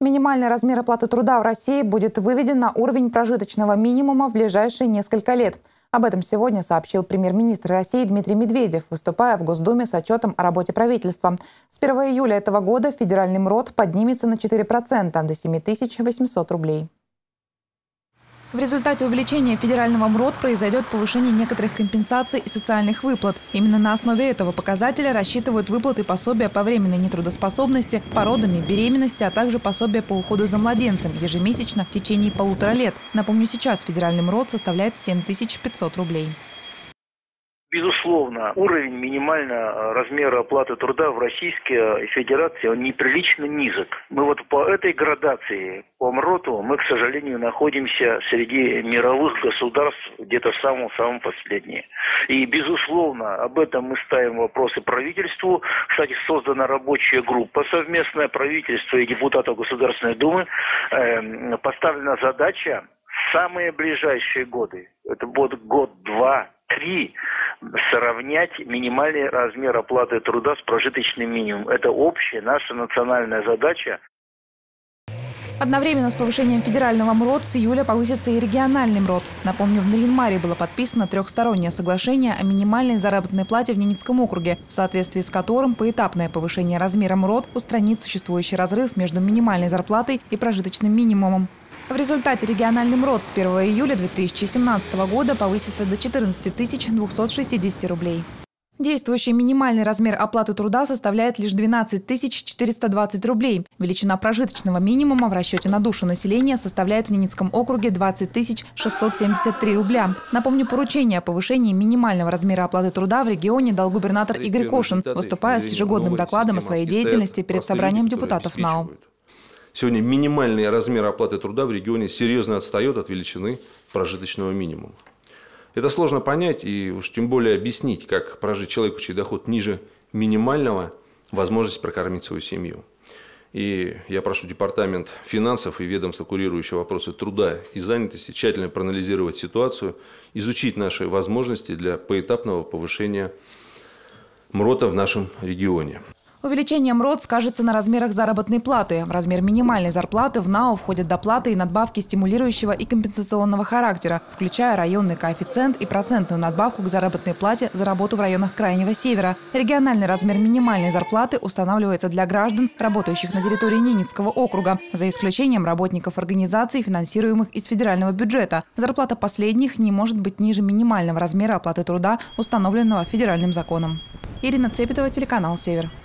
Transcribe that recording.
Минимальный размер оплаты труда в России будет выведен на уровень прожиточного минимума в ближайшие несколько лет. Об этом сегодня сообщил премьер-министр России Дмитрий Медведев, выступая в Госдуме с отчетом о работе правительства. С 1 июля этого года федеральный МРОТ поднимется на 4% до 7800 рублей. В результате увеличения федерального МРОТ произойдет повышение некоторых компенсаций и социальных выплат. Именно на основе этого показателя рассчитывают выплаты пособия по временной нетрудоспособности, по родам и беременности, а также пособия по уходу за младенцем ежемесячно в течение 1,5 лет. Напомню, сейчас федеральный МРОТ составляет 7500 рублей. Безусловно, уровень минимального размера оплаты труда в Российской Федерации он неприлично низок. Мы вот по этой градации, по МРОТу, мы, к сожалению, находимся среди мировых государств где-то самым последние. И, безусловно, об этом мы ставим вопросы правительству. Кстати, создана рабочая группа совместная правительства и депутатов Государственной Думы. Поставлена задача в самые ближайшие годы, это будет год, 2, 3, сравнять минимальный размер оплаты труда с прожиточным минимумом. Это общая наша национальная задача. Одновременно с повышением федерального МРОТ с июля повысится и региональный МРОТ. Напомню, в Нарьян-Маре было подписано трехстороннее соглашение о минимальной заработной плате в Ненецком округе, в соответствии с которым поэтапное повышение размера МРОТ устранит существующий разрыв между минимальной зарплатой и прожиточным минимумом. В результате региональный МРОТ с 1 июля 2017 года повысится до 14 260 рублей. Действующий минимальный размер оплаты труда составляет лишь 12 420 рублей. Величина прожиточного минимума в расчете на душу населения составляет в Ненецком округе 20 673 рубля. Напомню, поручение о повышении минимального размера оплаты труда в регионе дал губернатор Игорь Кошин, выступая с ежегодным докладом о своей деятельности перед собранием депутатов НАУ. Сегодня минимальный размер оплаты труда в регионе серьезно отстает от величины прожиточного минимума. Это сложно понять и уж тем более объяснить, как прожить человеку, чей доход ниже минимального, возможность прокормить свою семью. И я прошу Департамент финансов и ведомство, курирующее вопросы труда и занятости, тщательно проанализировать ситуацию, изучить наши возможности для поэтапного повышения МРОТа в нашем регионе. Увеличение МРОТ скажется на размерах заработной платы. В размер минимальной зарплаты в НАО входят доплаты и надбавки стимулирующего и компенсационного характера, включая районный коэффициент и процентную надбавку к заработной плате за работу в районах Крайнего Севера. Региональный размер минимальной зарплаты устанавливается для граждан, работающих на территории Ненецкого округа, за исключением работников организаций, финансируемых из федерального бюджета. Зарплата последних не может быть ниже минимального размера оплаты труда, установленного федеральным законом. Ирина Цепетова, телеканал «Север».